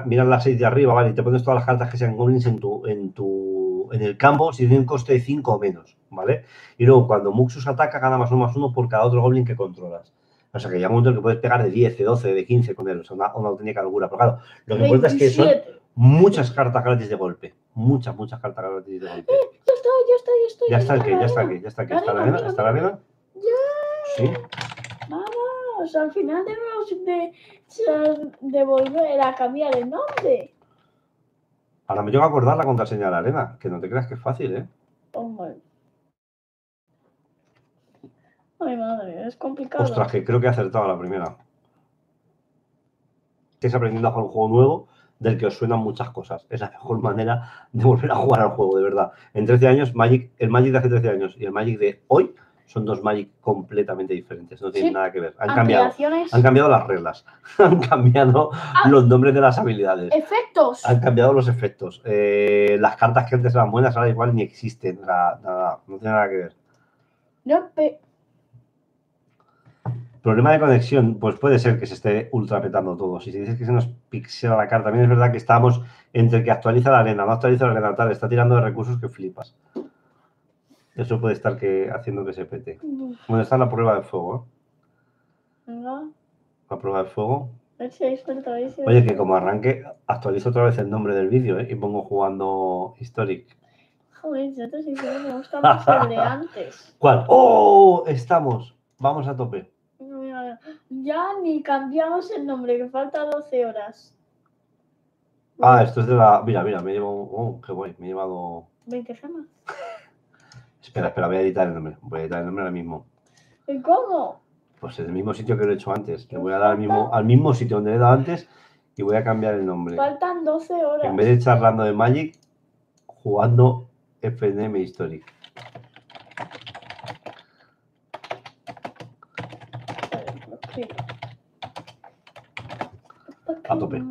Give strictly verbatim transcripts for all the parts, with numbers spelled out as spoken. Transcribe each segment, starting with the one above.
mira, mira las seis de arriba, ¿vale? Y te pones todas las cartas que sean goblins en tu, en tu, en el campo si tienen un coste de cinco o menos, ¿vale? Y luego cuando Muxus ataca, gana más uno más uno por cada otro goblin que controlas. O sea que llega un momento en que puedes pegar de diez, de doce, de quince con él, o sea, una, una auténtica locura. Pero claro, lo que importa es que son muchas cartas gratis de golpe. Muchas, muchas cartas gratis de golpe. Eh, ya está, ya está, ya está. Ya está el que, ya está aquí, ya está aquí. ¿Está la arena? ¿Está la arena? Ya. Sí. Vamos, al final debemos de, de volver a cambiar el nombre. Ahora me tengo que acordar la contraseña de la arena, que no te creas que es fácil, ¿eh? Oh, my. Ay, madre, es complicado. Ostras, que creo que he acertado la primera. Estáis aprendiendo a jugar un juego nuevo del que os suenan muchas cosas. Es la mejor manera de volver a jugar al juego, de verdad. En trece años, Magic, el Magic de hace trece años y el Magic de hoy son dos Magic completamente diferentes. No tienen sí. nada que ver. Han cambiado, han cambiado las reglas. Han cambiado ah, los nombres de las habilidades. Efectos. Han cambiado los efectos. Eh, las cartas que antes eran buenas ahora igual ni existen. Nada, nada, no tiene nada que ver. No, pe Problema de conexión, pues puede ser que se esté ultrapetando todo. Si se dice que se nos pixela la carta, también es verdad que estamos entre el que actualiza la arena, no actualiza la arena, tal, está tirando de recursos que flipas. Eso puede estar que, haciendo que se pete. Bueno, esta es la prueba de fuego. ¿eh? No. La prueba de fuego. Sí, Oye, que como arranque, actualizo otra vez el nombre del vídeo, ¿eh? Y pongo jugando Historic. Joder, ya te sí, me gusta más el de antes. ¿Cuál? ¡Oh! Estamos. Vamos a tope. Ya ni cambiamos el nombre, que falta doce horas. Ah, esto es de la... Mira, mira, me he llevado... Oh, qué guay, me he llevado... veinte gemas. Espera, espera, voy a editar el nombre. Voy a editar el nombre ahora mismo. ¿Y cómo? Pues en el mismo sitio que lo he hecho antes. Le voy a dar al mismo, al mismo sitio donde le he dado antes y voy a cambiar el nombre. Faltan doce horas. En vez de charlando de Magic, jugando F N M Historic. A tope.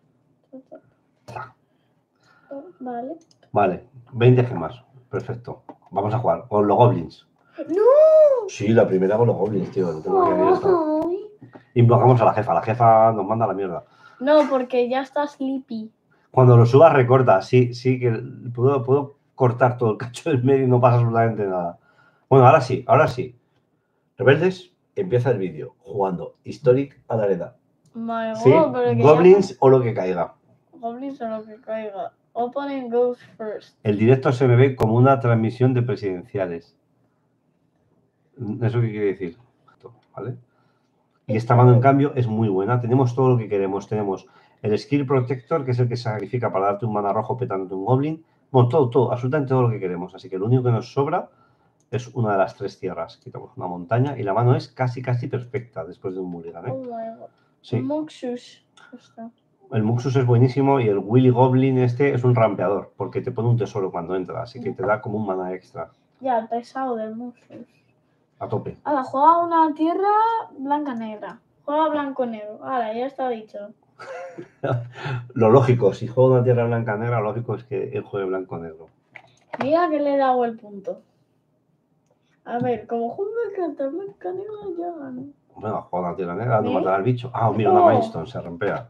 Vale. Vale, veinte gemas. Perfecto. Vamos a jugar con los goblins. ¡No! Sí, la primera con los goblins, tío. No tengo que abrir. Invocamos a la jefa. La jefa nos manda a la mierda. No, porque ya está sleepy. Cuando lo subas, recorta. Sí, sí, que puedo, puedo cortar todo el cacho del medio y no pasa absolutamente nada. Bueno, ahora sí, ahora sí. Rebeldes, empieza el vídeo jugando Historic a la arena. My ¿Sí? God, pero Goblins ya... o lo que caiga. Goblins o lo que caiga. Opening goes first. El directo se me ve como una transmisión de presidenciales. ¿Eso qué quiere decir? ¿Vale? Y esta mano, en cambio, es muy buena. Tenemos todo lo que queremos. Tenemos el Skill Protector, que es el que se sacrifica para darte un mana rojo petándote un Goblin. Bueno, todo, todo, absolutamente todo lo que queremos. Así que lo único que nos sobra es una de las tres tierras. Quitamos una montaña y la mano es casi, casi perfecta después de un mulligan, ¿eh? Oh my God. Sí. Muxus. El Muxus es buenísimo y el Willy Goblin este es un rampeador, porque te pone un tesoro cuando entra, así que te da como un mana extra. Ya, pesado del Muxus. A tope. Ahora, juega una tierra blanca-negra. Juega blanco-negro. Ahora, ya está dicho. Lo lógico, si juega una tierra blanca-negra, lo lógico es que él juegue blanco-negro. Mira que le he dado el punto. A ver, como juega una carta blanca-negra, ya gano. Bueno, juega una tierra negra, no ¿Eh? matará al bicho. Ah, mira, una Oh. Milestone, se rompea.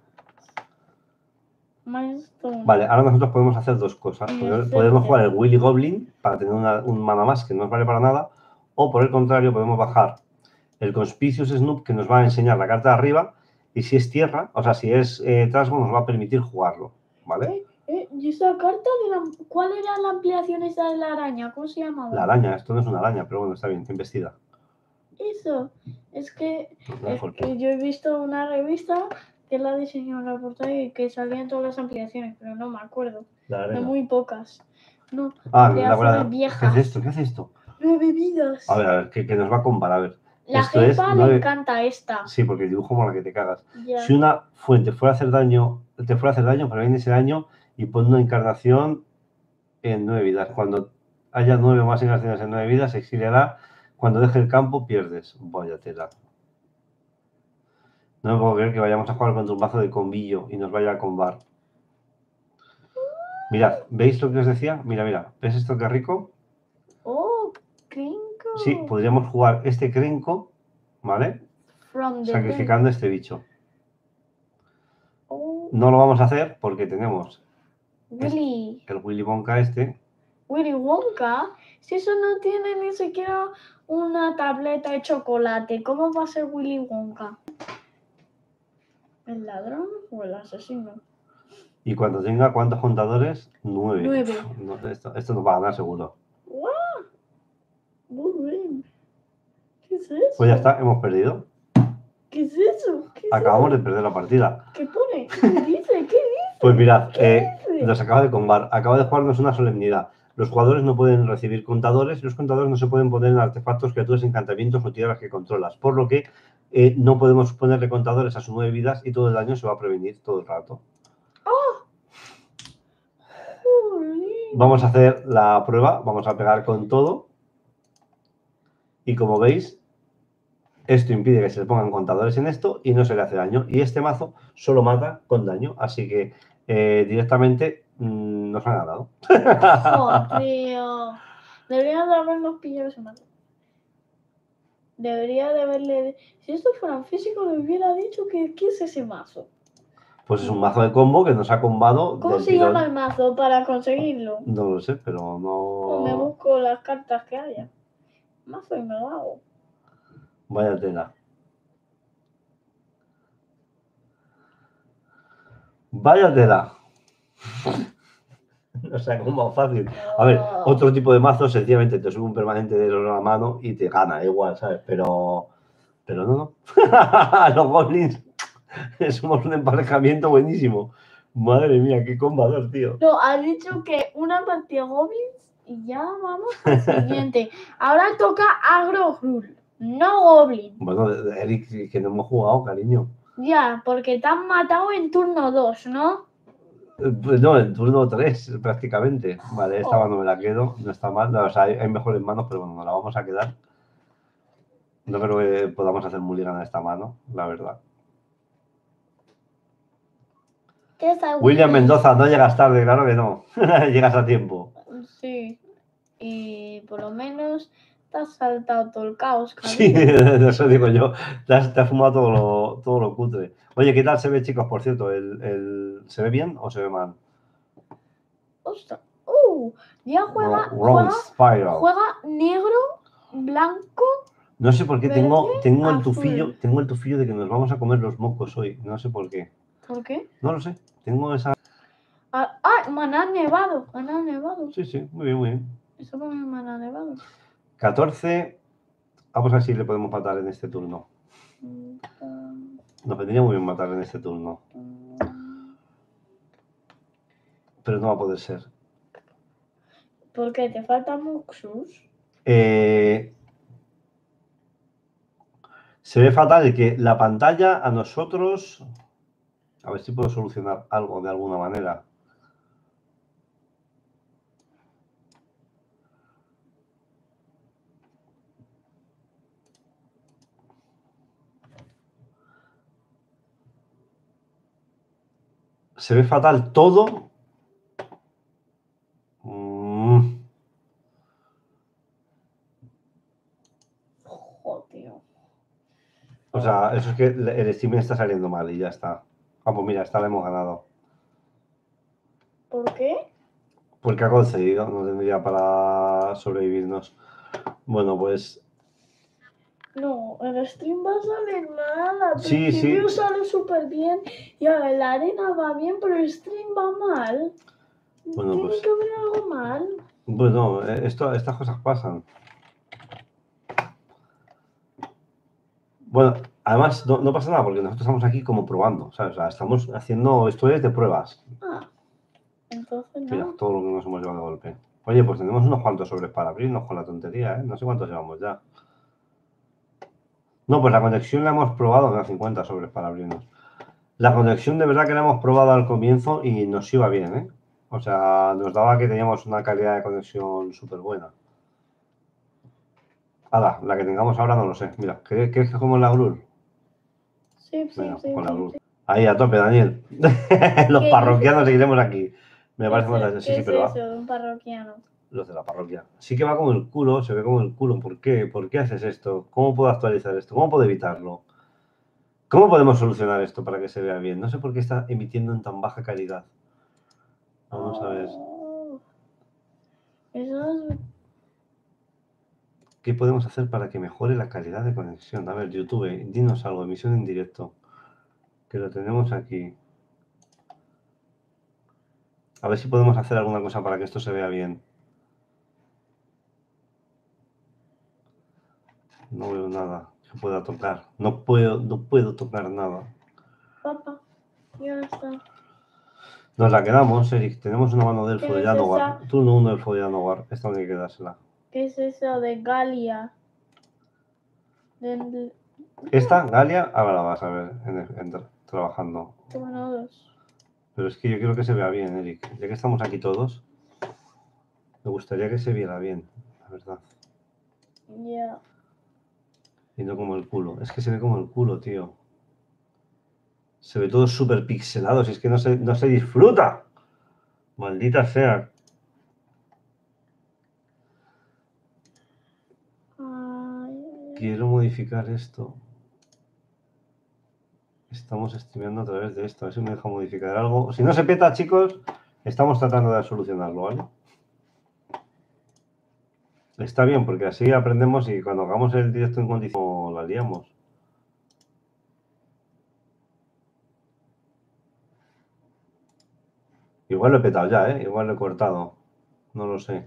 Milestone. Vale, ahora nosotros podemos hacer dos cosas. Podemos, podemos jugar el Willy Goblin para tener una, un mana más que no nos vale para nada. O por el contrario, podemos bajar el Conspicuous Snoop, que nos va a enseñar la carta de arriba. Y si es tierra, o sea, si es eh, Trasgo, nos va a permitir jugarlo. ¿Vale? Eh, eh, ¿Y esa carta de la... ¿Cuál era la ampliación esa de la araña? ¿Cómo se llamaba? La araña, esto no es una araña, pero bueno, está bien, investida. Eso, es que, La es que yo he visto una revista que la diseñó la portada y que salían todas las ampliaciones, pero no me acuerdo. De muy pocas. No, ah, ampliaciones la, viejas. ¿Qué es esto? ¿Qué es esto? De bebidas. A ver, a ver, que, que nos va a comparar. A ver. La esto jefa es le nueve... encanta esta. Sí, porque dibujo como la que te cagas. Ya. Si una fuente fuera a hacer daño, te fuera a hacer daño, previene ese daño y pon una encarnación en nueve vidas. Cuando haya nueve o más encarnaciones en nueve vidas, se exiliará. Cuando deje el campo, pierdes. Vaya tela. No me puedo creer que vayamos a jugar contra un mazo de combillo y nos vaya a combar. Mirad, ¿veis lo que os decía? Mira, mira, ¿ves esto que rico? Oh, Krenko. Sí, podríamos jugar este Krenko, ¿vale? From the Sacrificando a este bicho. Oh. no lo vamos a hacer porque tenemos Willy. el Willy Wonka este. Willy Wonka, si eso no tiene ni siquiera una tableta de chocolate, ¿cómo va a ser Willy Wonka? ¿El ladrón o el asesino? Y cuando tenga, ¿cuántos contadores? Nueve. Nueve. No, esto, esto nos va a ganar seguro. ¡Wow! Muy bien. ¿Qué es eso? Pues ya está, hemos perdido. ¿Qué es eso? ¿Qué es Acabamos eso? de perder la partida. ¿Qué pone? ¿Qué dice? ¿Qué dice? Pues mirad, eh, dice? nos acaba de combar. Acaba de jugarnos una solemnidad. Los jugadores no pueden recibir contadores y los contadores no se pueden poner en artefactos, criaturas, encantamientos o tierras que controlas. Por lo que eh, no podemos ponerle contadores a sus nueve vidas y todo el daño se va a prevenir todo el rato. ¡Oh! Vamos a hacer la prueba. Vamos a pegar con todo. Y como veis, esto impide que se le pongan contadores en esto y no se le hace daño. Y este mazo solo mata con daño. Así que eh, directamente mmm, nos han ganado. ¡Oh, tío! Deberían de habernos pillado ese mazo. Debería de haberle... Si esto fuera un físico, le hubiera dicho que qué es ese mazo. Pues es un mazo de combo que nos ha combado. ¿Cómo se llama el mazo para conseguirlo? No lo sé, pero no... Pues me busco las cartas que haya. Mazo y me lo hago. Vaya tela. Vaya tela. O sea, como más fácil. A ver, otro tipo de mazo, sencillamente te sube un permanente de oro a la mano y te gana, igual, ¿sabes? Pero, pero no, no. Los goblins somos un emparejamiento buenísimo. Madre mía, qué combador, tío. No, has dicho que una partida goblins y ya vamos al siguiente. Ahora toca Agrogrul, no goblin. Bueno, Eric, que no hemos jugado, cariño. Ya, porque te han matado en turno dos, ¿no? Pues no, en turno tres, prácticamente. Vale, esta oh. mano me la quedo, no está mal. No, o sea, hay, hay mejores manos, pero bueno, nos la vamos a quedar. No creo que podamos hacer mulligan a esta mano, la verdad. ¿Qué es William Mendoza, no llegas tarde, claro que no. Llegas a tiempo. Sí, y por lo menos te has saltado todo el caos, cariño. Sí, eso digo yo. Te has, te has fumado todo lo, todo lo cutre. Oye, ¿qué tal se ve, chicos? Por cierto, ¿el, el, ¿se ve bien o se ve mal? Ostras. Uh, ya juega, no, juega, juega negro, blanco. No sé por qué verde, tengo, tengo el tufillo, tengo el tufillo de que nos vamos a comer los mocos hoy. No sé por qué. ¿Por qué? No lo sé. Tengo esa. Ah, ah maná nevado, maná nevado. Sí, sí, muy bien, muy bien. Eso no es maná nevado. catorce. Vamos a ver si le podemos matar en este turno. Nos vendría muy bien matar en este turno. Pero no va a poder ser. ¿Por qué? ¿Te falta Muxus? Eh, se ve fatal que la pantalla a nosotros... A ver si puedo solucionar algo de alguna manera. Se ve fatal todo. Mm. Joder. O sea, eso es que el streaming está saliendo mal y ya está. Ah, pues mira, esta la hemos ganado. ¿Por qué? Porque ha concedido, no tendría para sobrevivirnos. Bueno, pues... No, el stream va a salir mal. Al sí, principio sí. sale súper bien y ahora la arena va bien, pero el stream va mal. Bueno, Tiene pues... que haber algo mal. Bueno, esto, estas cosas pasan. Bueno, además no, no pasa nada porque nosotros estamos aquí como probando, ¿sabes? O sea, estamos haciendo estudios de pruebas. Ah, entonces no. Mira, todo lo que nos hemos llevado de golpe. Oye, pues tenemos unos cuantos sobres para abrirnos con la tontería, ¿eh? No sé cuántos llevamos ya. No, pues la conexión la hemos probado, da cincuenta sobres para abrirnos. La conexión de verdad que la hemos probado al comienzo y nos iba bien, ¿eh? O sea, nos daba que teníamos una calidad de conexión súper buena. Ahora, la que tengamos ahora no lo sé. Mira, ¿quieres que juguemos la Grul? Sí, sí, Venga, sí, con la sí, Grul. sí. Ahí, a tope, Daniel. Los parroquianos seguiremos aquí. Me parece fantástico. Sí, sí, ¿Qué pero es eso de un parroquiano? Los de la parroquia. Sí que va como el culo, se ve como el culo. ¿Por qué? ¿Por qué haces esto? ¿Cómo puedo actualizar esto? ¿Cómo puedo evitarlo? ¿Cómo podemos solucionar esto para que se vea bien? No sé por qué está emitiendo en tan baja calidad. Vamos a ver. Eso es... ¿Qué podemos hacer para que mejore la calidad de conexión? A ver, YouTube, dinos algo, emisión en directo. Que lo tenemos aquí. A ver si podemos hacer alguna cosa para que esto se vea bien. No veo nada que pueda tocar. No puedo, no puedo tocar nada. Papá, ya está. Nos la quedamos, Eric. Tenemos una mano del ¿Qué Elfo de es Janowar. esa? Tú no, uno Elfo de Janowar. Esta no hay que quedársela. ¿Qué es eso de Galia? Del... Esta, Galia, ahora la vas a ver en, en, trabajando. Bueno, dos. Pero es que yo quiero que se vea bien, Eric. Ya que estamos aquí todos, me gustaría que se viera bien, la verdad. Ya. Yeah. Y no como el culo. Es que se ve como el culo, tío. Se ve todo súper pixelado. Si es que no se, no se disfruta. Maldita sea. Ay. Quiero modificar esto. Estamos streameando a través de esto. A ver si me deja modificar algo. Si no se peta, chicos, estamos tratando de solucionarlo, ¿vale? Está bien, porque así aprendemos y cuando hagamos el directo en condición la liamos. Igual lo he petado ya, ¿eh? Igual lo he cortado. No lo sé.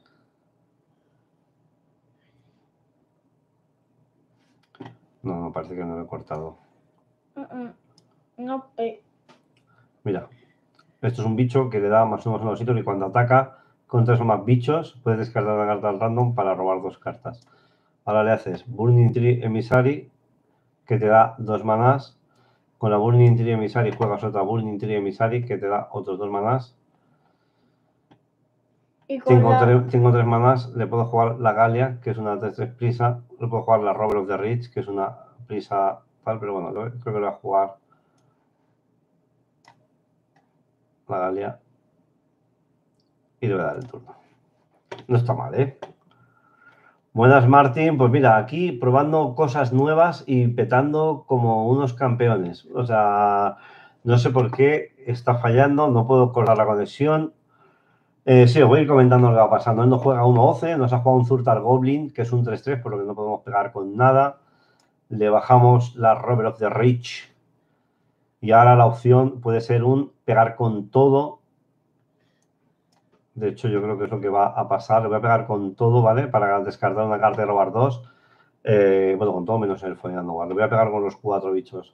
No, no, parece que no lo he cortado. Uh-uh. No, eh. Mira, esto es un bicho que le da más o menos unos hitos y cuando ataca con tres o más bichos puedes descartar una carta al random para robar dos cartas. Ahora le haces Burning Tree Emissary, que te da dos manás. Con la Burning Tree Emissary juegas otra Burning Tree Emissary, que te da otros dos manás. Y tengo, la... tres, tengo tres manás, le puedo jugar la Galia, que es una tres tres prisa. Le puedo jugar la Robber of the Rich, que es una prisa tal, pero bueno, creo que le voy a jugar la Galia. Y le voy a dar el turno. No está mal, ¿eh? Buenas, Martín. Pues mira, aquí probando cosas nuevas y petando como unos campeones. O sea, no sé por qué está fallando, no puedo cortar la conexión. Eh, sí, os voy a ir comentando lo que va pasando. Él no juega uno doce, nos ha jugado un Zurtar Goblin, que es un tres tres, por lo que no podemos pegar con nada. Le bajamos la Robber of the Rich. Y ahora la opción puede ser un pegar con todo. De hecho, yo creo que es lo que va a pasar. Le voy a pegar con todo, ¿vale? Para descartar una carta y robar dos. Eh, bueno, con todo menos el Follando. Le voy a pegar con los cuatro bichos.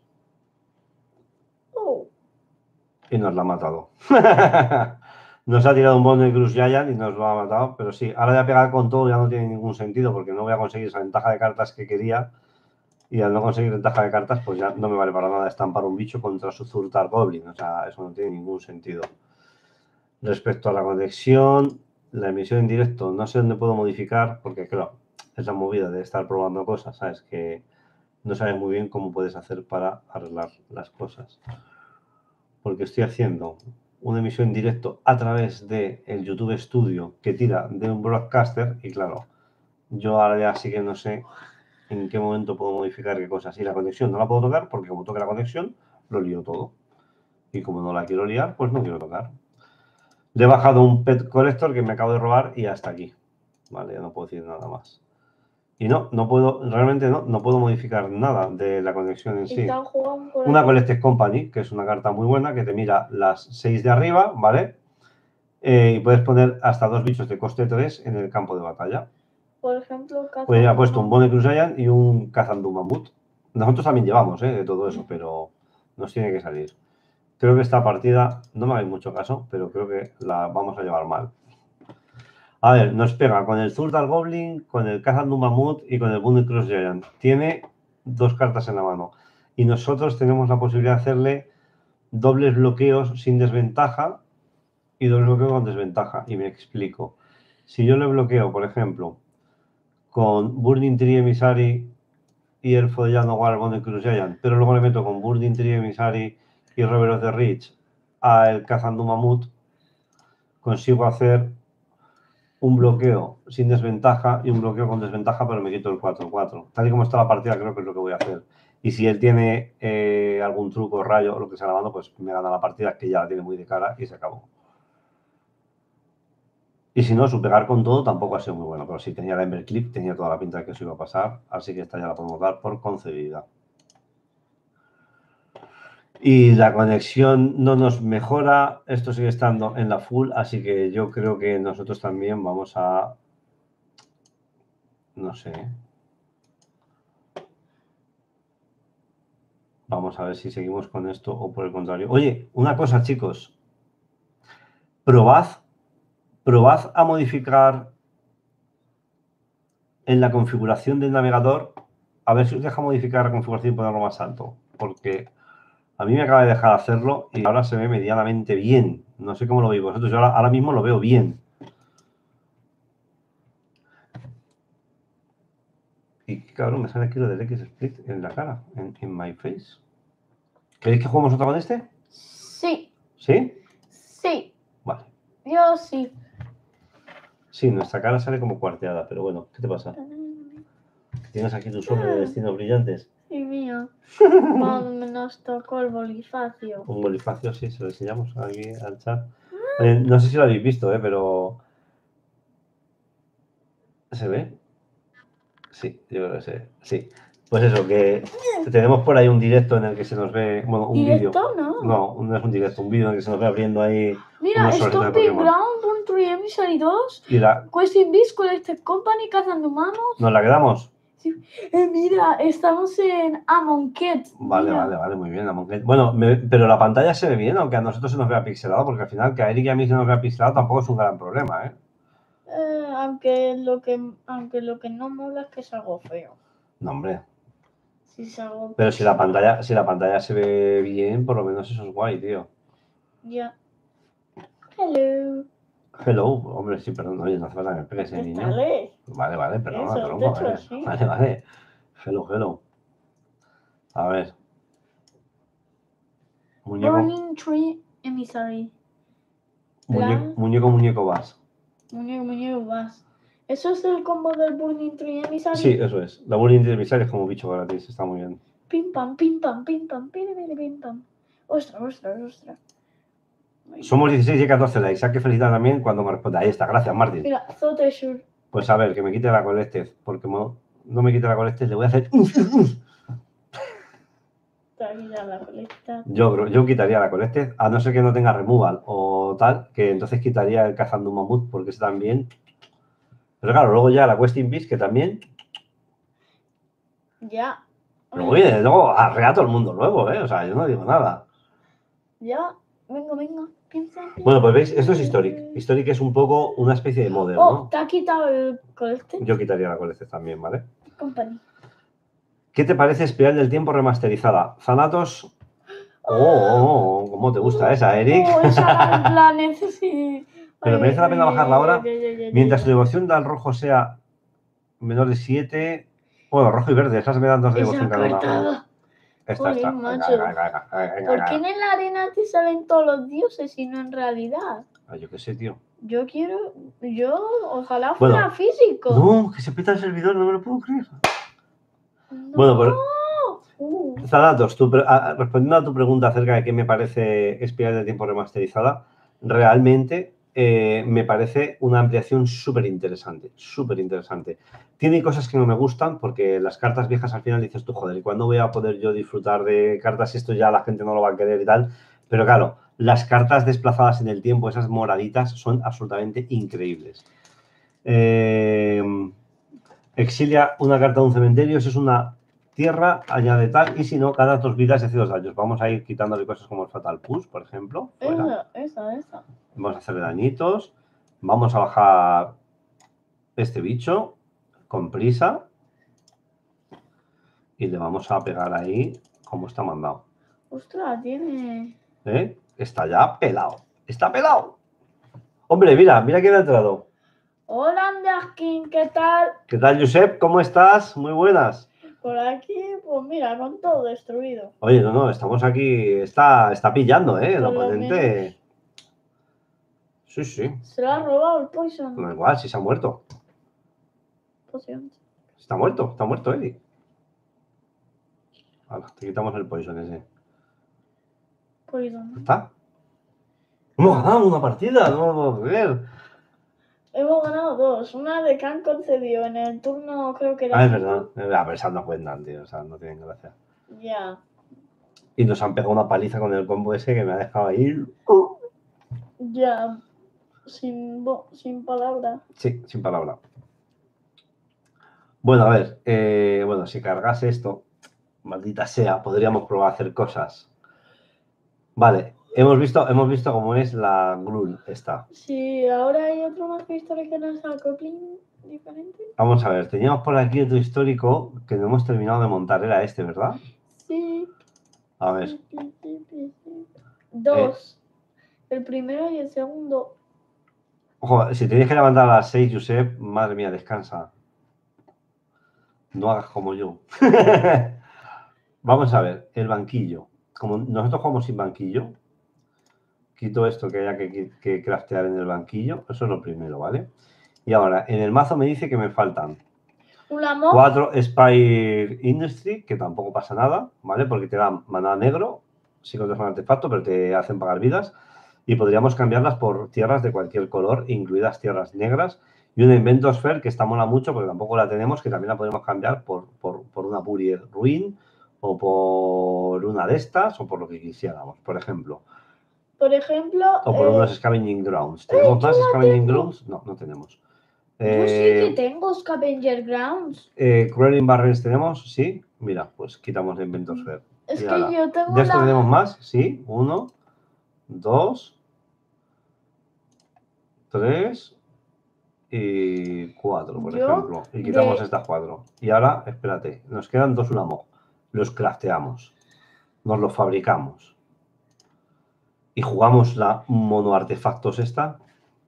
Oh. Y nos la ha matado. Nos ha tirado un Bone Cruz Giant y nos lo ha matado. Pero sí, ahora voy a pegar con todo ya no tiene ningún sentido porque no voy a conseguir esa ventaja de cartas que quería. Y al no conseguir ventaja de cartas, pues ya no me vale para nada estampar un bicho contra su Zurtar Goblin. O sea, eso no tiene ningún sentido. Respecto a la conexión, la emisión en directo, no sé dónde puedo modificar, porque claro, es la movida de estar probando cosas, ¿sabes? Que no sabes muy bien cómo puedes hacer para arreglar las cosas. Porque estoy haciendo una emisión en directo a través del YouTube Studio que tira de un broadcaster y claro, yo ahora ya sí que no sé en qué momento puedo modificar qué cosas. Y la conexión no la puedo tocar porque como toque la conexión, lo lío todo. Y como no la quiero liar, pues no quiero tocar. Le he bajado un pet collector que me acabo de robar y hasta aquí. Vale, ya no puedo decir nada más. Y no, no puedo, realmente no, no puedo modificar nada de la conexión en sí. Una Collected Company, que es una carta muy buena, que te mira las seis de arriba, ¿vale? Eh, y puedes poner hasta dos bichos de coste tres en el campo de batalla. Por ejemplo, pues ya he puesto un Bone Cruz Giant y un Cazandú Mamut. Nosotros también llevamos, ¿eh? De todo eso, pero nos tiene que salir. Creo que esta partida, no me hagáis mucho caso, pero creo que la vamos a llevar mal. A ver, nos pega con el Zurtar Goblin, con el Cazandú Mamut y con el Bone Cruz Giant. Tiene dos cartas en la mano. Y nosotros tenemos la posibilidad de hacerle dobles bloqueos sin desventaja y doble bloqueo con desventaja. Y me explico. Si yo le bloqueo, por ejemplo, con Burning Tree Emissary y Elfo de Janowar, Bone Cruz Giant, pero luego le meto con Burning Tree Emissary y Robber of the Rich a el Cazandú Mamut, consigo hacer un bloqueo sin desventaja y un bloqueo con desventaja, pero me quito el cuatro cuatro. Tal y como está la partida, creo que es lo que voy a hacer. Y si él tiene eh, algún truco, rayo o lo que sea la mano, pues me gana la partida, que ya la tiene muy de cara y se acabó. Y si no, su pegar con todo tampoco ha sido muy bueno, pero sí tenía la Emberclip, tenía toda la pinta de que eso iba a pasar, así que esta ya la podemos dar por concedida. Y la conexión no nos mejora, esto sigue estando en la full, así que yo creo que nosotros también vamos a... No sé. Vamos a ver si seguimos con esto o por el contrario. Oye, una cosa, chicos. Probad, probad a modificar en la configuración del navegador, a ver si os deja modificar la configuración y ponerlo más alto, porque a mí me acaba de dejar hacerlo y ahora se ve medianamente bien. No sé cómo lo veis vosotros, yo ahora, ahora mismo lo veo bien. Y cabrón, me sale aquí lo del X-Split en la cara, en, en my face. ¿Queréis que juguemos otra con este? Sí. ¿Sí? Sí. Vale. Yo sí. Sí, nuestra cara sale como cuarteada, pero bueno, ¿qué te pasa? ¿Tienes aquí tus sobres de destinos brillantes? Sí, mío. Cuando nos tocó el bonifacio. Un bonifacio, sí, se lo enseñamos aquí al chat. Oye, no sé si lo habéis visto, ¿eh? Pero... ¿Se ve? Sí, yo creo que se sí. Pues eso, que tenemos por ahí un directo en el que se nos ve... Bueno, un vídeo. ¿Directo? No. No, no es un directo, un vídeo en el que se nos ve abriendo ahí... Mira, Stomping Ground, Burn Tree Emissary dos, y la... Questing Beast, Collected Company, Cazando Humanos. ¿Nos la quedamos? Sí. Eh, mira, estamos en Amonkhet. Vale, mira. vale, vale, muy bien. Amonkhet. Bueno, me, pero la pantalla se ve bien, aunque a nosotros se nos vea pixelado, porque al final que a Eric y a mí se nos vea pixelado tampoco es un gran problema, ¿eh? Eh, aunque, lo que, aunque lo que no mola es que es algo feo. No, hombre. Si es algo pero si la pantalla, si la pantalla se ve bien, por lo menos eso es guay, tío. Ya. Yeah. Hello. Hello, hombre, sí, perdón, oye, no hace falta que me pegues, niño. Dale. Vale, vale, perdona, Eso, tronco, hecho, vale, sí. vale, vale. Hello, hello. A ver. Muñeco. Burning Tree Emissary. Muñeco, muñeco, muñeco vas. Muñeco, muñeco vas. ¿Eso es el combo del Burning Tree Emissary? Sí, eso es. La Burning Tree Emissary es como bicho gratis, está muy bien. Pim pam, pim pam, pim pam, pim pam, pim pam. Ostras, ostras, ostras. Somos dieciséis y catorce likes. Hay que felicitar también cuando me responda. Ahí está, gracias, Martín. Mira, Zoteshur. Pues a ver, que me quite la Collected, porque no, no me quite la Collected, le voy a hacer... La yo, yo quitaría la Collected, a no ser que no tenga removal o tal, que entonces quitaría el Cazando un Mamut, porque ese también... Pero claro, luego ya la Questing Beast, que también... Ya. Luego viene, luego arrea todo el mundo luego, ¿eh? O sea, yo no digo nada. Ya, venga, venga. Piensa, piensa. Bueno, pues veis, esto es Historic. Historic es un poco una especie de modelo, oh, ¿no? ¿Te ha quitado el Collected? Yo quitaría la Collected también, ¿vale? Company. ¿Qué te parece Espiral del Tiempo remasterizada? Zanatos... Oh, oh, oh, ¿cómo te gusta esa, Eric? Oh, esa la necesito. Pero merece la pena bajarla ahora. Mientras tu devoción al rojo sea menor de siete... Bueno, rojo y verde, esas me dan dos de devoción cada una. Esta, esta. Macho. Venga, venga, venga, venga, ¿por qué en la arena te salen todos los dioses y no en realidad? Ah, yo qué sé, tío. Yo quiero... Yo, ojalá fuera bueno, físico. No, que se peta el servidor, no me lo puedo creer. No. Bueno, pero... Uh. Zanatos, tu, a, respondiendo a tu pregunta acerca de qué me parece Espiral del Tiempo remasterizada, realmente eh, me parece una ampliación súper interesante, súper interesante. Tiene cosas que no me gustan porque las cartas viejas al final dices tú, joder, ¿y cuándo voy a poder yo disfrutar de cartas si esto ya la gente no lo va a querer y tal? Pero claro, las cartas desplazadas en el tiempo, esas moraditas, son absolutamente increíbles. Eh, exilia una carta de un cementerio, eso es una... tierra, añade tal, y si no, cada dos vidas hace dos daños. Vamos a ir quitándole cosas como el Fatal Push, por ejemplo. Esa, esa, esa. Vamos a hacerle dañitos. Vamos a bajar este bicho con prisa. Y le vamos a pegar ahí como está mandado. Ostras, tiene... ¿Eh? Está ya pelado. Está pelado. Hombre, mira, mira quién ha entrado. Hola, Andaskin, ¿qué tal? ¿Qué tal, Josep? ¿Cómo estás? Muy buenas. Por aquí, pues mira, con todo destruido. Oye, no, no, estamos aquí, está, está pillando, ¿eh? El oponente. Sí, sí. Se lo ha robado el Poison. No, igual, si se ha muerto. Poción. Está muerto, está muerto, Eddie. Ahora, te quitamos el poison ese. Poison. ¿Está? Hemos ganado una partida, no lo puedo creer. Hemos ganado dos. Una de que han concedido en el turno, creo que era. Ah, es verdad. A ver, esas no cuentan, tío. O sea, no tienen gracia. Ya. Yeah. Y nos han pegado una paliza con el combo ese que me ha dejado ahí. Ya. Yeah. Sin, sin palabra. Sí, sin palabra. Bueno, a ver. Eh, bueno, si cargase esto, maldita sea, podríamos probar a hacer cosas. Vale. Hemos visto, hemos visto cómo es la Gruul esta. Sí, ahora hay otro más histórico que no es el Goblin diferente. Vamos a ver, teníamos por aquí otro histórico que no hemos terminado de montar, era este, ¿verdad? Sí. A ver. Sí, sí, sí, sí, sí. Dos. Eh. El primero y el segundo. Ojo, si tienes que levantar a las seis, Josep, madre mía, descansa. No hagas como yo. Vamos a ver, el banquillo. Como nosotros jugamos sin banquillo, quito esto que haya que, que craftear en el banquillo. Eso es lo primero, ¿vale? Y ahora, en el mazo me dice que me faltan cuatro Spire Industry, que tampoco pasa nada, ¿vale? Porque te dan maná negro, sí que es un artefacto, pero te hacen pagar vidas. Y podríamos cambiarlas por tierras de cualquier color, incluidas tierras negras. Y una Inventor Sphere, que está mola mucho, porque tampoco la tenemos, que también la podemos cambiar por, por, por una Buried Ruin, o por una de estas, o por lo que quisiéramos, por ejemplo. Por ejemplo... O por eh... unos Scavenging Grounds. ¿Tenemos eh, más Scavenging Grounds? No, no tenemos. Yo eh, sí que tengo Scavenger Grounds. Eh, Crawling Barrens tenemos, sí. Mira, pues quitamos de Inventor Sphere. Es y que ahora, yo tengo ¿de esto la... tenemos más? Sí. Uno, dos, tres y cuatro, por yo ejemplo. Y quitamos de... estas cuatro. Y ahora, espérate, nos quedan dos Ulamog. Los crafteamos. Nos los fabricamos. Y jugamos la mono artefactos esta.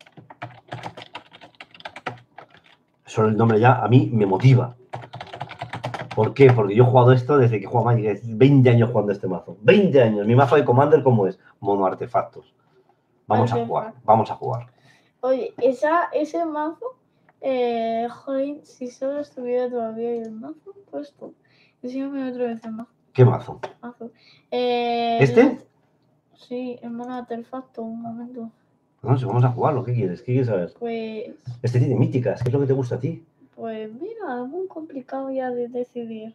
Solo el nombre ya a mí me motiva. ¿Por qué? Porque yo he jugado esto desde que juego Magic. veinte años jugando este mazo. veinte años. Mi mazo de Commander, ¿cómo es? Mono artefactos. Vamos Artefact. a jugar. Vamos a jugar. Oye, esa, ese mazo, eh, joder, si solo estuviera todavía el mazo puesto. Decíame otra vez el mazo. ¿Qué mazo? mazo. Eh, ¿Este? El, sí, el mono artefacto, un momento. No sé, vamos a jugarlo. ¿Qué quieres? ¿Qué quieres saber? Pues... Este tiene míticas. ¿Qué es lo que te gusta a ti? Pues mira, es muy complicado ya de decidir.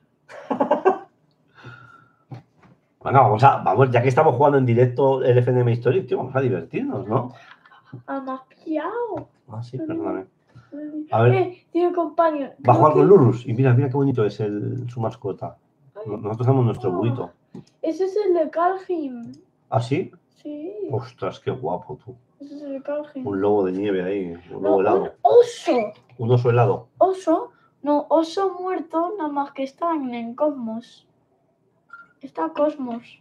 Bueno, vamos a, vamos, ya que estamos jugando en directo el F N M Historic, tío, vamos a divertirnos, ¿no? Ah, me has pillado. Ah, sí, perdóname. A ver. Eh, tiene compañero. Va a jugar que... con Lurrus. Y mira, mira qué bonito es el, su mascota. Ay. Nosotros tenemos nuestro oh, buito. Ese es el de Calvin. ¿Ah, sí? Sí. Ostras, qué guapo tú. Ese es el de Calvin. Un lobo de nieve ahí, un no, lobo helado. Un oso. Un oso helado. Oso. No, oso muerto, nada más que está en, en Cosmos. Está Cosmos.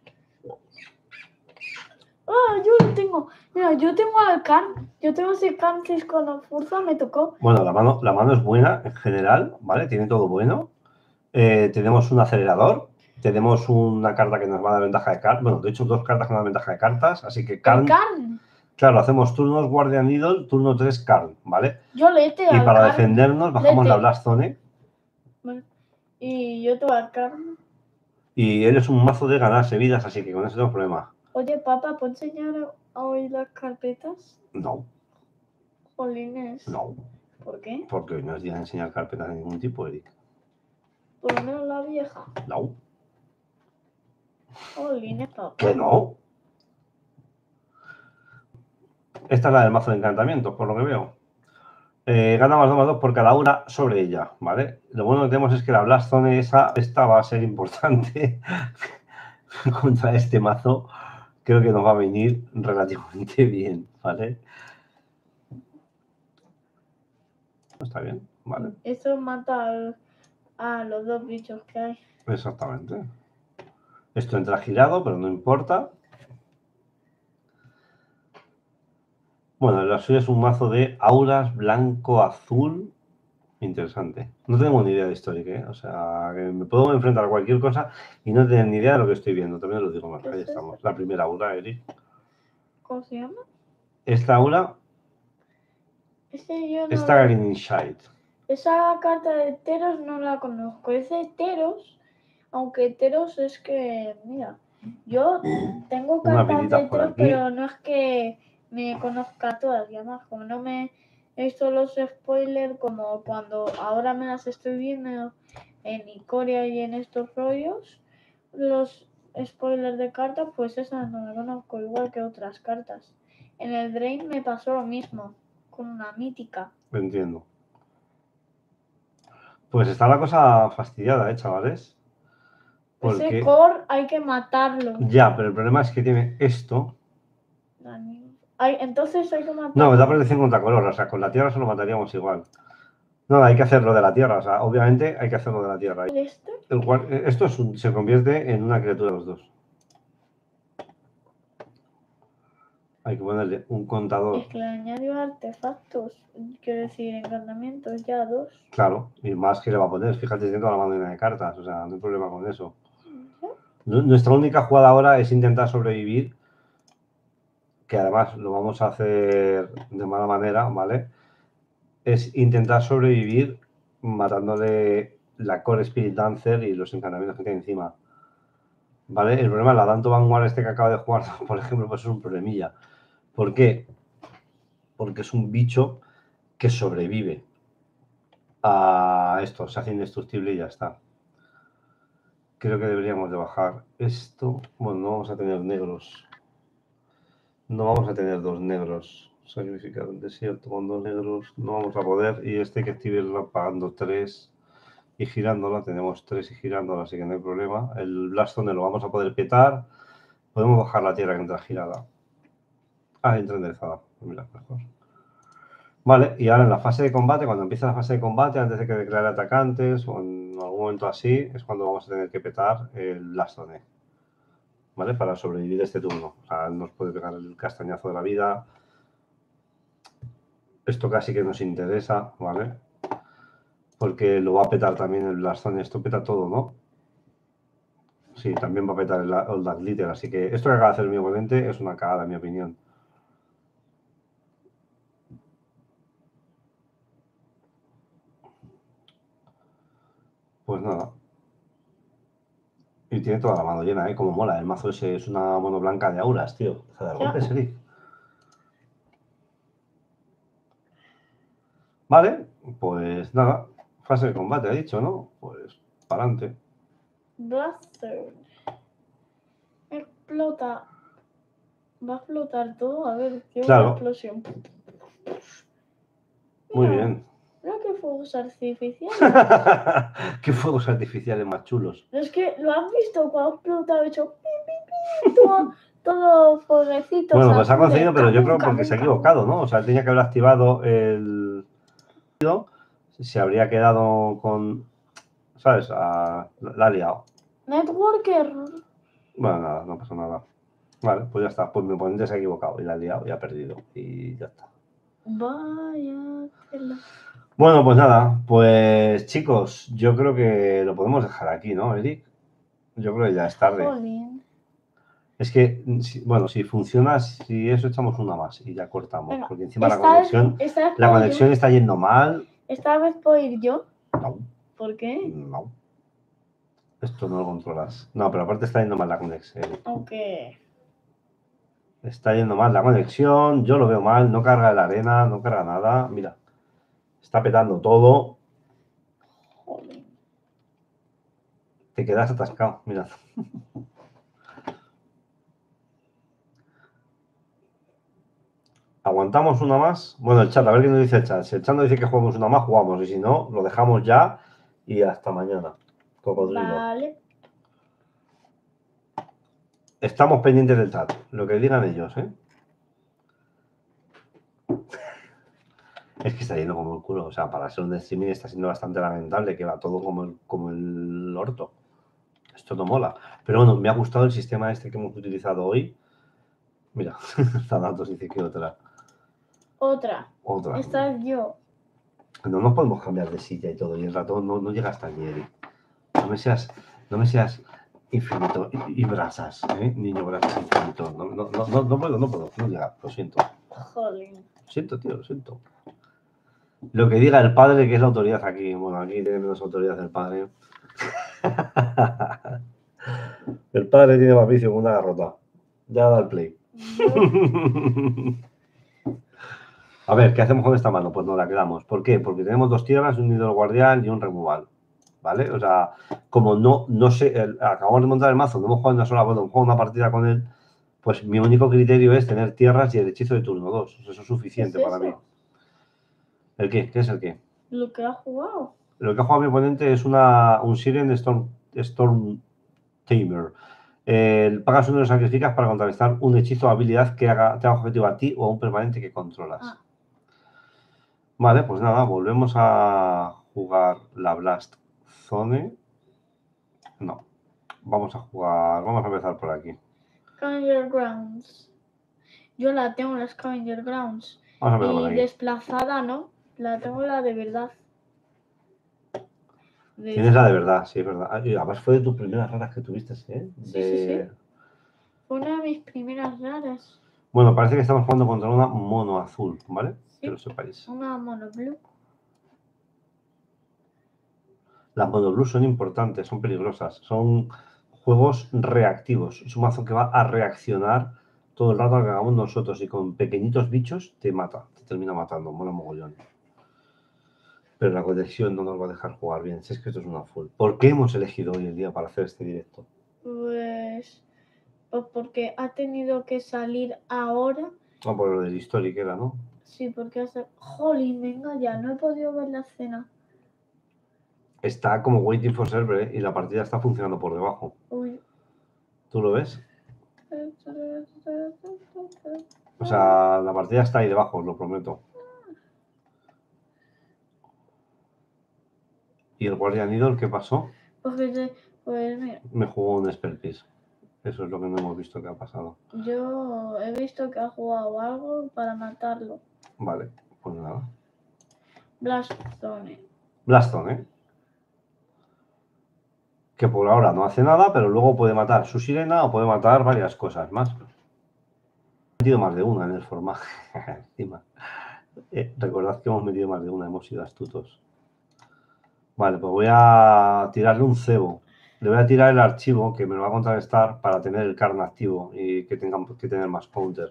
Ah, yo lo tengo. Mira, yo tengo al Can. Yo tengo ese Can seis con la fuerza, me tocó. Bueno, la mano, la mano es buena en general, ¿vale? Tiene todo bueno. Eh, tenemos un acelerador. Tenemos una carta que nos va a dar ventaja de cartas. Bueno, de hecho, dos cartas que nos dan ventaja de cartas. Así que Can. Can. Claro, hacemos turnos Guardian Needle, turno tres Karn, ¿vale? Yo lete Y al para Karn, defendernos bajamos lete. la Blast Zone. Bueno, y yo te voy al Karn. Y él es un mazo de ganarse vidas, así que con eso no tengo problema. Oye, papá, ¿puedo enseñar hoy las carpetas? No. Jolines. No. ¿Por qué? Porque hoy no es día de enseñar carpetas de ningún tipo, Eric. Por lo menos la vieja. No. Jolines, papá. ¿Que no? Esta es la del mazo de encantamientos, por lo que veo. Eh, gana más dos más dos por cada una sobre ella, ¿vale? Lo bueno que tenemos es que la Blast Zone esa, esta va a ser importante contra este mazo. Creo que nos va a venir relativamente bien, ¿vale? Está bien, ¿vale? Eso mata al, a los dos bichos que hay. Exactamente. Esto entra girado, pero no importa. Bueno, la suya es un mazo de auras blanco-azul. Interesante. No tenemos ni idea de Historic, ¿eh? O sea, que me puedo enfrentar a cualquier cosa y no tener ni idea de lo que estoy viendo. También lo digo más. Ahí es estamos. eso? La primera aura, Eric. ¿Cómo se llama? Esta aura Ese yo no está Green Shite. Esa carta de Teros no la conozco. Es de Teros. aunque heteros es que, mira, yo tengo cartas de heteros, pero no es que me conozca todas. Y además, como no me he visto los spoilers, como cuando ahora me las estoy viendo en Ikoria y en estos rollos, los spoilers de cartas, pues esas no me conozco, igual que otras cartas. En el Drain me pasó lo mismo, con una mítica. Entiendo. Pues está la cosa fastidiada, ¿eh, chavales? Porque... Ese core hay que matarlo. Ya, pero el problema es que tiene esto. Hay, entonces hay que matarlo. No, me da protección contra color, o sea, con la tierra se lo mataríamos igual. No, hay que hacerlo de la tierra, o sea, obviamente hay que hacerlo de la tierra. ¿Este? El cual, esto es un, se convierte en una criatura de los dos. Hay que ponerle un contador. Es que le añadió artefactos, quiero decir, encantamientos, ya dos. Claro, y más que le va a poner, fíjate, dentro de la mano de cartas, o sea, no hay problema con eso. ¿Sí? Nuestra única jugada ahora es intentar sobrevivir, que además lo vamos a hacer de mala manera, ¿vale? Es intentar sobrevivir matándole la Core Spirit Dancer y los encantamientos que tiene encima. ¿Vale? El problema es la Danto Vanguard este que acaba de jugar, por ejemplo, pues es un problemilla. ¿Por qué? Porque es un bicho que sobrevive a esto, se hace indestructible y ya está. Creo que deberíamos de bajar esto. Bueno, no vamos a tener negros. No vamos a tener dos negros. Sacrificar un desierto con dos negros. No vamos a poder. Y este hay que activarlo pagando tres. Y girándola, tenemos tres y girándola, así que no hay problema. El Blastone lo vamos a poder petar. Podemos bajar la tierra que entra girada. Ah, entra enderezada. Mira, mejor. Vale, y ahora en la fase de combate, cuando empiece la fase de combate, antes de que declare atacantes o en algún momento así, es cuando vamos a tener que petar el Blastone. ¿Vale? Para sobrevivir este turno. O sea, nos puede pegar el castañazo de la vida. Esto casi que nos interesa, ¿vale? Porque lo va a petar también el Blastone. Esto peta todo, ¿no? Sí, también va a petar el Old Dark Glitter. Así que esto que acaba de hacer mi oponente es una cagada, en mi opinión. Pues nada. Y tiene toda la mano llena, ¿eh? Como mola. El mazo ese es una mono blanca de auras, tío. Deja de dar golpes, Eric. Vale, pues nada. Fase de combate, ha dicho, ¿no? Pues para adelante. Blaster. Explota. Va a explotar todo. A ver, qué claro. explosión. Muy Mira, bien. Mira qué fuegos artificiales. Qué fuegos artificiales más chulos. Es que lo has visto cuando ha explotado, hecho pi, pi, pi, todo, todo fueguecito. Bueno, pues ha conseguido, pero yo creo porque se ha equivocado, ¿no? O sea, tenía que haber activado el. Se habría quedado con. ¿Sabes? A... La ha liado. Networker. Bueno, nada, no pasa nada. Vale, pues ya está. Pues mi oponente se ha equivocado y la ha liado y ha perdido. Y ya está. Vaya. Bueno, pues nada. Pues chicos, yo creo que lo podemos dejar aquí, ¿no, Eric? Yo creo que ya es tarde. Jolín. Es que, bueno, si funciona, si eso echamos una más y ya cortamos. Venga, porque encima la conexión, vez, esta vez la conexión está yendo mal. ¿Esta vez puedo ir yo? No. ¿Por qué? No. Esto no lo controlas. No, pero aparte está yendo mal la conexión. Aunque... Está yendo mal la conexión, yo lo veo mal, no carga la arena, no carga nada. Mira, está petando todo. Joder. Te quedas atascado, mirad. ¿Aguantamos una más? Bueno, el chat, a ver qué nos dice el chat. Si el chat nos dice que jugamos una más, jugamos. Y si no, lo dejamos ya y hasta mañana. Cocodrilo. Vale. Estamos pendientes del chat, lo que digan ellos, ¿eh? Es que está yendo como el culo. O sea, para ser un streaming está siendo bastante lamentable, que va todo como el, como el orto. Esto no mola. Pero bueno, me ha gustado el sistema este que hemos utilizado hoy. Mira, Zanatos dice que otra. Otra. Otra. Esta es yo. No nos podemos cambiar de silla y todo. Y el ratón no, no llega hasta allí. No me seas, no me seas infinito y, y brasas, ¿eh? Niño brasas infinito. No, no, no, no, no puedo, no puedo. No llega, lo siento. Joder. Lo siento, tío, lo siento. Lo que diga el padre, que es la autoridad aquí. Bueno, aquí tiene menos autoridad el padre. El padre tiene más vicio que una garrota. Ya da el play. No. A ver, ¿qué hacemos con esta mano? Pues nos la quedamos. ¿Por qué? Porque tenemos dos tierras, un nido guardián y un removal. ¿Vale? O sea, como no, no sé, el, acabamos de montar el mazo, no hemos jugado una sola, bueno, hemos jugado una partida con él, pues mi único criterio es tener tierras y el hechizo de turno dos. Eso es suficiente ¿Qué es para eso? mí. ¿El qué? ¿Qué es el qué? Lo que ha jugado. Lo que ha jugado mi oponente es una, un Siren Storm, Storm Tamer. Eh, pagas uno y lo sacrificas para contrarrestar un hechizo o habilidad que haga, te haga objetivo a ti o a un permanente que controlas. Ah. Vale, pues nada, volvemos a jugar la Blast Zone. No, vamos a jugar, vamos a empezar por aquí. Scavenger Grounds. Yo la tengo la Scavenger Grounds. Vamos a empezar y por aquí. Desplazada, ¿no? La tengo la de verdad. De... Tienes la de verdad, sí, es verdad. Además fue de tus primeras raras que tuviste, ¿eh? De... Sí, sí, sí. Fue una de mis primeras raras. Bueno, parece que estamos jugando contra una mono azul, ¿vale? Sí, que lo sepáis. Una mono blue. Las mono blue son importantes, son peligrosas. Son juegos reactivos. Es un mazo que va a reaccionar todo el rato que hagamos nosotros y con pequeñitos bichos te mata, te termina matando, mola mogollón. Pero la conexión no nos va a dejar jugar bien. Si es que esto es una full. ¿Por qué hemos elegido hoy el día para hacer este directo? Pues, pues porque ha tenido que salir ahora. Ah, por lo del Historic era, ¿no? Sí, porque hace... Jolín, venga ya, no he podido ver la escena. Está como waiting for server, ¿eh? Y la partida está funcionando por debajo. Uy. ¿Tú lo ves? O sea, la partida está ahí debajo, os lo prometo. ¿Y el Guardian Idol qué pasó? Pues, pues mira. Me jugó un Spell Piece. Eso es lo que no hemos visto que ha pasado. Yo he visto que ha jugado algo para matarlo. Vale, pues nada. Blastzone. Blastzone, ¿eh? Que por ahora no hace nada, pero luego puede matar su sirena o puede matar varias cosas más. Hemos metido más de una en el formaje. Encima. Eh, recordad que hemos metido más de una, hemos sido astutos. Vale, pues voy a tirarle un cebo. Le voy a tirar el archivo que me lo va a contrarrestar para tener el Karn activo y que tengamos que tener más counter.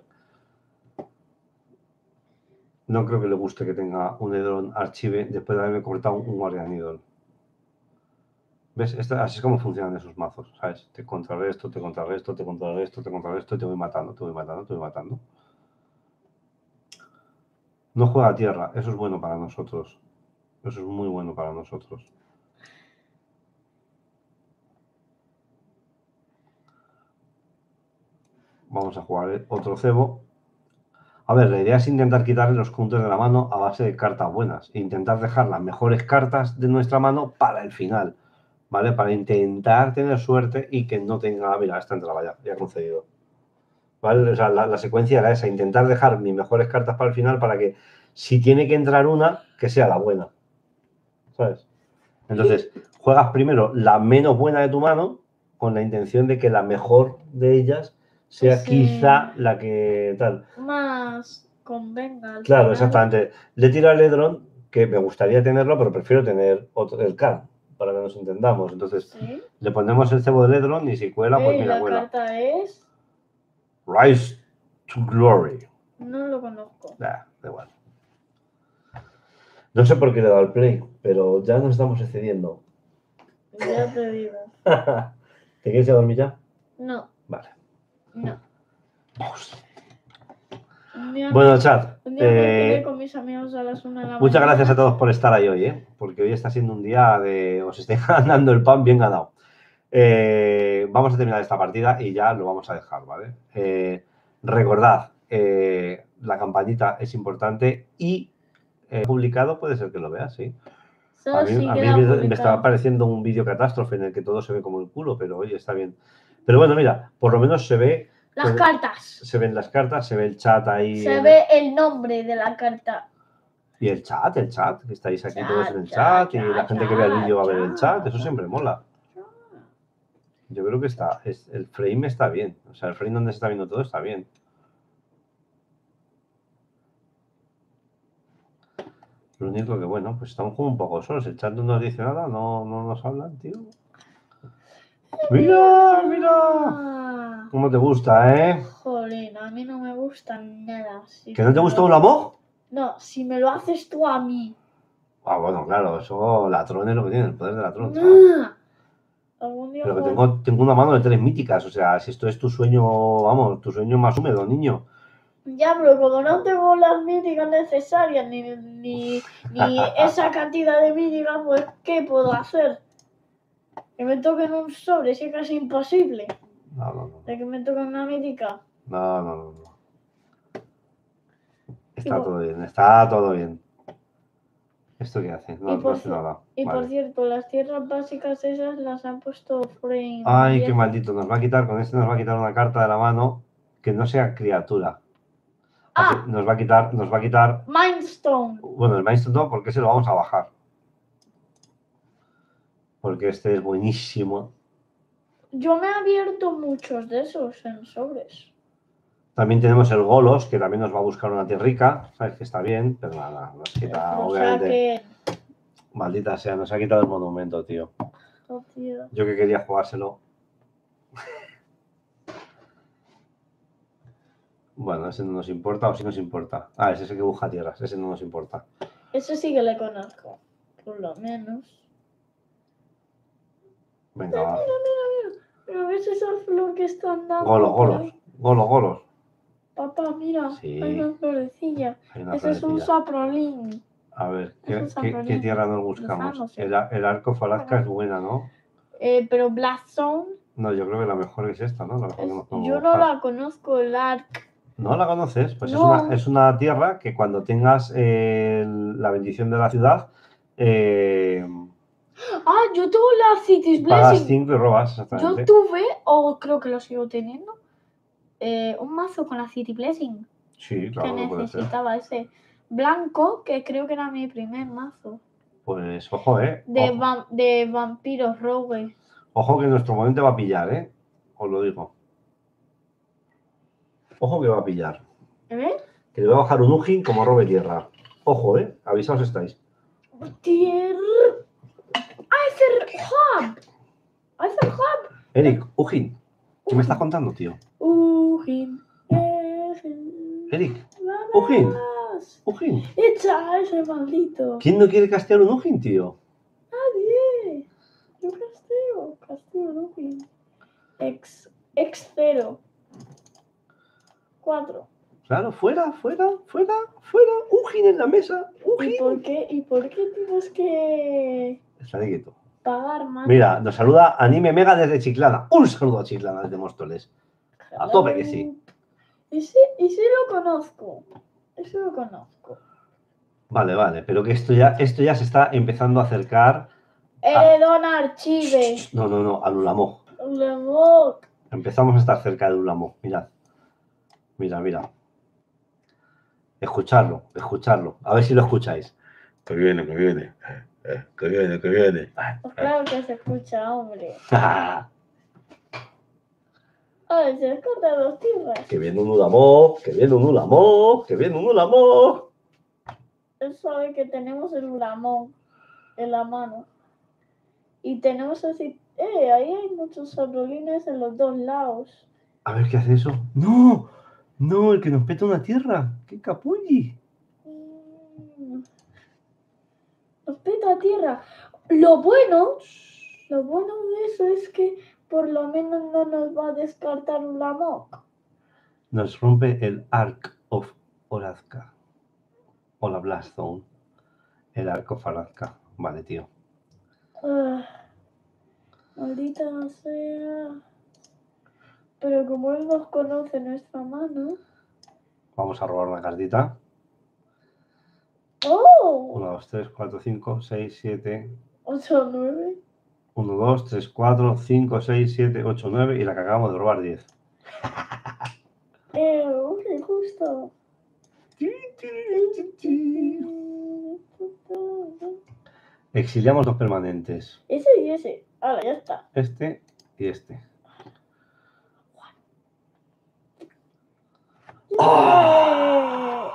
No creo que le guste que tenga un Hedron archive después de haberme cortado un Guardian Idol. ¿Ves? Esto, así es como funcionan esos mazos, ¿sabes? Te contrarresto, te contrarresto, te contrarresto, te contrarresto y te voy matando, te voy matando, te voy matando. No juega a tierra, eso es bueno para nosotros. Eso es muy bueno para nosotros. Vamos a jugar otro cebo. A ver, la idea es intentar quitarle los counters de la mano a base de cartas buenas. E intentar dejar las mejores cartas de nuestra mano para el final. ¿Vale? Para intentar tener suerte y que no tenga... Mira, esta entraba ya, ya concedido. ¿Vale? O sea, la, la secuencia era esa, intentar dejar mis mejores cartas para el final para que si tiene que entrar una, que sea la buena. ¿Sabes? Entonces, juegas primero la menos buena de tu mano con la intención de que la mejor de ellas sea sí. quizá la que tal. Más convenga. Claro, final. Exactamente. Le tiro al Hedron, que me gustaría tenerlo, pero prefiero tener otro, el Karn, para que nos entendamos. Entonces, ¿sí? Le ponemos el cebo del Hedron y si cuela, pues mira, la cuela. La carta es... Rise to Glory. No lo conozco. Nah, da igual. No sé por qué le he dado al play, pero ya nos estamos excediendo. Ya te digo. ¿Te quieres ir a dormir ya? No. Vale. No. Bueno, chat. Un día me eh, con mis amigos a las una de la muchas mañana. gracias a todos por estar ahí hoy, ¿eh? Porque hoy está siendo un día de os esté ganando el pan bien ganado. Eh, vamos a terminar esta partida y ya lo vamos a dejar, ¿vale? Eh, recordad, eh, la campanita es importante y eh, publicado puede ser que lo veas, sí. Solo a mí, sí a mí me, me estaba pareciendo un vídeo catástrofe en el que todo se ve como el culo, pero oye, está bien. Pero bueno, mira, por lo menos se ve... Las pues, cartas. Se ven las cartas, se ve el chat ahí. Se en... ve el nombre de la carta. Y el chat, el chat, que estáis aquí chat, todos en el chat, chat y la chat, gente que vea el vídeo va a ver el chat, eso siempre mola. Yo creo que está, es, el frame está bien, o sea, el frame donde se está viendo todo está bien. Lo único que, bueno, pues estamos como un poco solos, el chat no nos dice nada, no, no nos hablan, tío. Mira, mira. ¿Cómo te gusta, eh? Jolín, a mí no me gusta nada. ¿Que no te gusta un Ulamog? No, si me lo haces tú a mí. Ah, bueno, claro, eso Latron es lo que tiene, el poder de Latron. No. Algún día Pero que jugar... tengo, tengo una mano de tres míticas, o sea, si esto es tu sueño, vamos, tu sueño más húmedo, niño. Ya, pero como no tengo las míticas necesarias, ni, ni, ni esa cantidad de míticas, pues, ¿qué puedo hacer? Que me toquen un sobre, si es casi imposible. No, no, no. De que me toquen una mítica. No, no, no, no. Está por... todo bien, está todo bien. ¿Esto qué hace? No, no hace nada. Y vale. Por cierto, las tierras básicas esas las han puesto frame. Ay, diez. Qué maldito. Nos va a quitar, con este nos va a quitar una carta de la mano que no sea criatura. Así, ah, nos va a quitar, nos va a quitar... Mindstone. Bueno, el Mindstone no, porque se lo vamos a bajar. Porque este es buenísimo. Yo me he abierto muchos de esos en sobres. También tenemos el Golos, que también nos va a buscar una tierrica. Sabes que está bien, pero nada, nos quita, o obviamente. Sea que... Maldita sea, nos ha quitado el monumento, tío. Oh, tío. Yo que quería jugárselo. Bueno, ese no nos importa, o sí nos importa. Ah, ese es el que busca tierras, ese no nos importa. Ese sí que le conozco, por lo menos. Venga, va. Mira, mira, mira. Pero ves esa flor que están dando. Golos, golos, golos, golos. Papá, mira, sí. Hay una florecilla. Hay una ese florecilla. Es un saprolín. A ver, ¿qué, ¿qué, ¿qué tierra nos buscamos? El, el arco falasca es buena, ¿no? Eh, pero Blaststone. No, yo creo que la mejor es esta, ¿no? La mejor es, que nos yo no la conozco, el arc. ¿No la conoces? Pues no. es, una, es una tierra que cuando tengas eh, la bendición de la ciudad... Eh, ah, yo tuve la City's Blessing. Pagas cinco y robas, exactamente. Yo tuve, o creo que lo sigo teniendo, eh, un mazo con la City Blessing. Sí, claro. Que necesitaba ese blanco, que creo que era mi primer mazo. Pues ojo, ¿eh? De, ojo. Va de vampiros rogue. Ojo que en nuestro momento va a pillar, ¿eh? Os lo digo. Ojo que va a pillar. ¿Eh? Que le voy a bajar un Ujin como robe tierra. Ojo, ¿eh? Avisaos estáis. Tierra. ¡Aether Hub! ¡Aether Hub! Eric, Ujin. ¿Qué me estás contando, tío? Ujin. Eric, Ujin. Ujin. Echa ese maldito. ¿Quién no quiere castear un Ujin, tío? Nadie. Yo casteo. Casteo un Ujin. Ex. Ex cero. Cuatro. Claro, fuera, fuera, fuera, fuera. Ujin en la mesa. Ujin. ¿Y por qué, y por qué tienes que Está de quieto. Pagar más? Mira, nos saluda Anime Mega desde Chiclana. Un saludo a Chiclana desde Móstoles. A tope que sí. Y sí, y sí lo conozco. Eso lo conozco. Vale, vale, pero que esto ya, esto ya se está empezando a acercar. Heredón a... Archive. No, no, no, al Ulamog. Ulamog. Empezamos a estar cerca del Ulamog. Mirad. Mira, mira. Escucharlo, escucharlo. A ver si lo escucháis. Que viene, que viene. Eh, que viene, que viene. Pues claro que se escucha, hombre. Ay, se escuchan dos tierras. Que viene un Ulamog, que viene un Ulamog, que viene un Ulamog. Él sabe que tenemos el Ulamog en la mano. Y tenemos así... Eh, ahí hay muchos sabrolines en los dos lados. A ver, ¿qué hace eso? ¡No! ¡No! El que nos peta una tierra. ¡Qué capulli! Mm. Nos peta tierra. Lo bueno... Lo bueno de eso es que por lo menos no nos va a descartar un Ulamog. Nos rompe el Ark of Orazca. O la Blaststone. El Ark of Orazca. Vale, tío. Uh, maldita sea. Pero como él nos conoce nuestra mano... Vamos a robar una cartita. ¡Oh! uno, dos, tres, cuatro, cinco, seis, siete... ocho, nueve... uno, dos, tres, cuatro, cinco, seis, siete, ocho, nueve y la que acabamos de robar diez. Eh, qué justo. Exiliamos los permanentes. Ese y ese. Ahora ya está. Este y este. ¡Oh!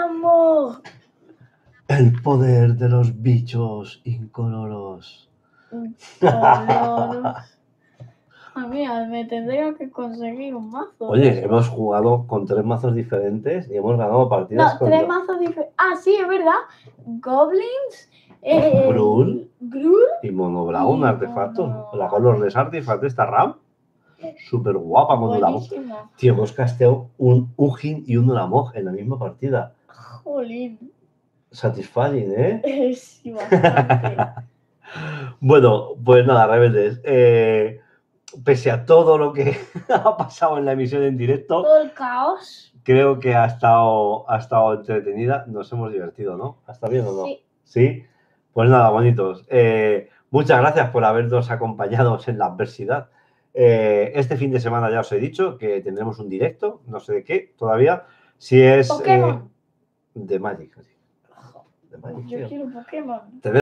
Ulamog. El poder de los bichos incoloros. Color. Ah, mira, me tendría que conseguir un mazo. Oye, hemos jugado con tres mazos diferentes y hemos ganado partidas. No, con tres mazos diferentes. Ah, sí, es verdad. Goblins, eh, Gruul, Gruul y Mono Brown, y artefactos. Mono- La Colorless Artifact de esta RAM. Súper guapa cuando la. Buenísimo. Tío, hemos casteado un Ugin y un Ulamog en la misma partida. Jolín. Satisfying, ¿eh? Sí, bastante. Bueno, pues nada, rebeldes. Eh, pese a todo lo que ha pasado en la emisión en directo, Todo el caos. Creo que ha estado, ha estado entretenida. Nos hemos divertido, ¿no? ¿Está bien o no? Sí. Sí. Pues nada, bonitos. Eh, muchas gracias por habernos acompañado en la adversidad. Eh, este fin de semana ya os he dicho que tendremos un directo, no sé de qué todavía. Si es Pokémon. Eh, de Magic. De Magic, Yo tío. quiero Pokémon.